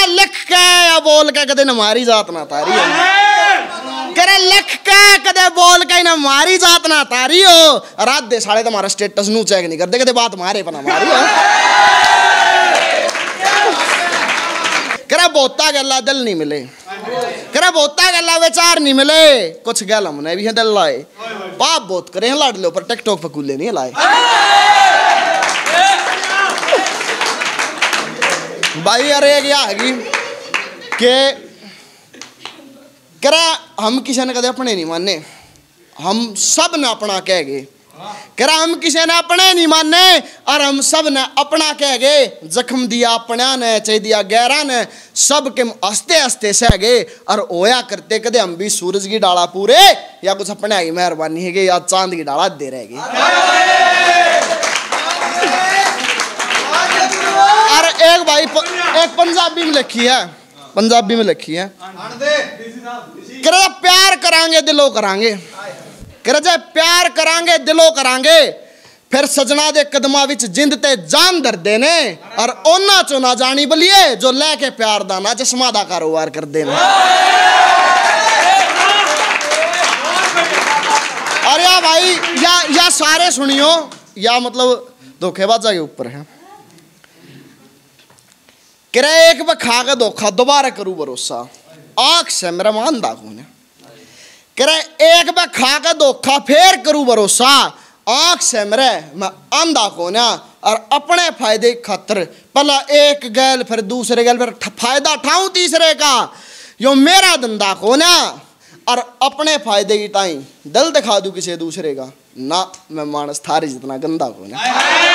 लिख के या बोल के कदे न मारी जात ना तारी हो, करे लिख के कदे बोल के न मारी जात ना तारी हो। रात दे साले तुम्हारा स्टेटस नू चेक नहीं करते, कदे बात मारे पना मारी हो। करे बहुता गल्ला दिल नहीं मिले, करे बहुता गल्ला विचार नहीं मिले, कुछ गल हमने भी है दिल लाए। पाप बहुत करे हैं लाडले ऊपर, टिकटॉक पे कूले नहीं लाए भाई। अरे एक हैगी के करा हम किसी ने कदे अपने नहीं माने, हम सब ने अपना कह गए। करा हम किसी ने अपने नहीं माने और हम सब ने अपना कह गए। जख्म दिया अपना ने, चाहे दिया गैरा ने, सब के हंसते हंसते सह गए। और होया करते कदे हम भी सूरज की डाला पूरे या कुछ अपने की मेहरबानी है या चांद की डाला दे रहेगी। और एक भाई एक पंजाबी में लिखी है, पंजाबी में लिखी है, करे प्यार करांगे दिलो करांगे, करे जे प्यार करांगे दिलो करांगे, फिर सजना दे कदमां विच जिंद ते जान धर देने। और ओना चो ना जानी बलिए जो लेके प्यार दाना चश्मा दा कारोबार कर देने। और या भाई या सारे सुनियो, या मतलब धोखेबाजा के ऊपर है। करे एक बार खा के धोखा दोबारा करूं भरोसा, आंख से मेरा मान दागू ने। करे एक बार खा के धोखा फिर करूं भरोसा, आंख से मेरे मैं अंधा को ना। और अपने फायदे खातर पहला एक गैल फिर दूसरे गैल फिर फायदा उठाऊं तीसरे का, यो मेरा धंधा को ना। और अपने फायदे की टाइम दिल दिखा दूं किसी दूसरे का ना, मैं मानस थारे जितना गंदा को ना।